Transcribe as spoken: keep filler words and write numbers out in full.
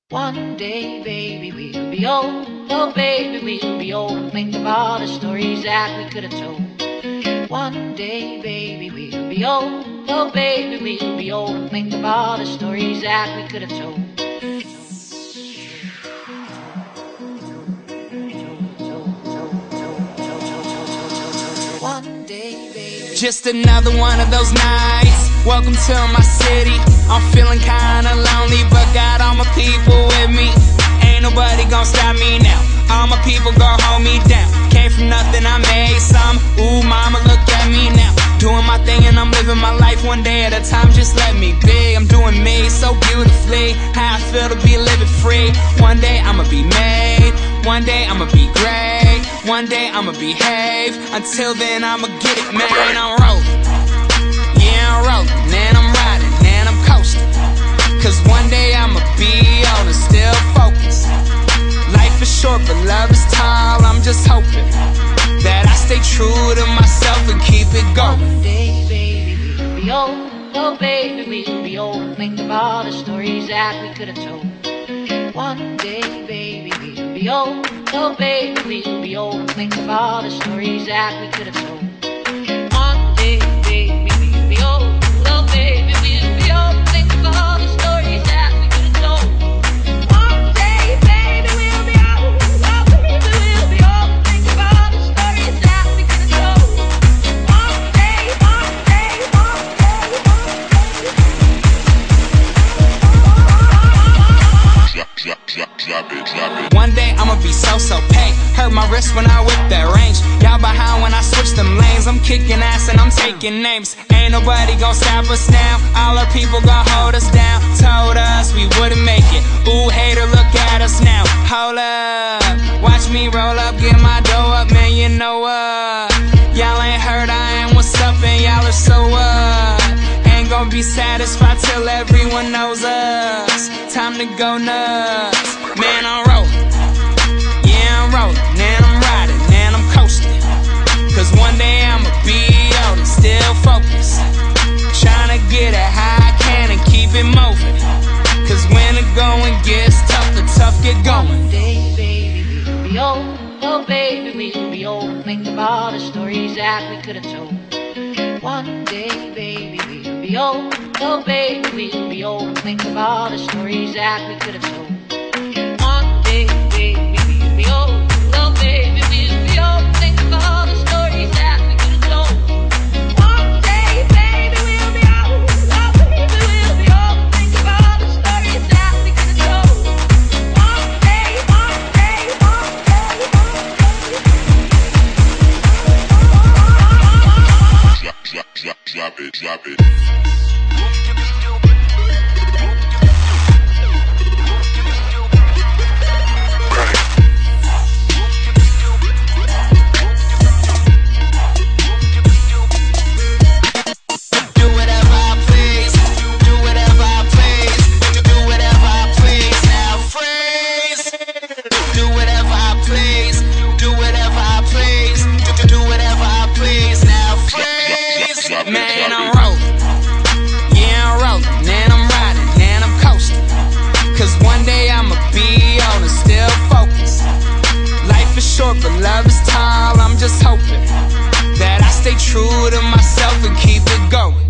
One day, baby, we'll be old. Oh, baby, we'll be old and think of all the stories that we could have told. One day, baby, we'll be old. Oh, baby, we'll be old and think of all the stories that we could have told. One day, baby. Just another one of those nights. Welcome to my city. I'm feeling kinda lonely, but got all my people with me. Ain't nobody gon' stop me now. All my people gon' hold me down. Came from nothing, I made some. Ooh, mama, look at me now. Doing my thing and I'm living my life one day at a time. Just let me be. I'm doing me so beautifully. How I feel to be living free. One day I'ma be made. One day I'ma be great. One day I'ma behave. Until then I'ma get it, man. I'm rolling. Yeah, I'm rolling. And I'm riding. And I'm coasting. Cause one day I'ma be on and still focused. Life is short but love is tall. I'm just hoping that I stay true to myself and keep it going. One day, baby, we'll be old. Oh, baby, we'll be old and think of all the stories that we could have told. One day, baby, we'll be old. Oh, baby, we'll be old and think of all the stories that we could have told. One day, baby, we'll be old. Oh, baby, we'll be old and think of all the stories that we could have told. One day, baby, we'll be old. Oh, baby, we'll be old and think of all the stories that we could have told. One day, one day, one day, one day. One day I'ma be so-so paid. Hurt my wrist when I whip that range. Y'all behind when I switch them lanes. I'm kicking ass and I'm taking names. Ain't nobody gon' stop us now. All our people gon' hold us down. Told us we wouldn't make it. Ooh, hater, look at us now. Hold up, watch me roll up, get my dough up, man, you know what? Y'all ain't heard I am what's up and y'all are so what? Ain't gon' be satisfied till everyone knows us. Time to go nuts. Man, I'm rolling. Yeah, I'm rolling. And I'm riding. And I'm coasting. Cause one day I'ma be on and still focused. Tryna get it how I can and keep it moving. Cause when the going gets tough, the tough get going. One day, baby, we'll be old. Oh, baby, we'll be old and think of all the stories that we could have told. One day, baby, we'll be old. Oh, baby, we'll be old and think of all the stories that we could have told. One day, baby, we'll be old. Oh, baby, we'll be old and think of all the stories that we could have told. One day, baby, we'll be old. Oh, baby, we'll be old and think of all the stories that we could have told. One day, one day, one day, one day. Drop, drop, drop it, drop it. Man, I'm rolling. Yeah, I'm rolling. And I'm riding. And I'm coasting. Cause one day I'ma be on and still focused. Life is short but love is tall. I'm just hoping that I stay true to myself and keep it going.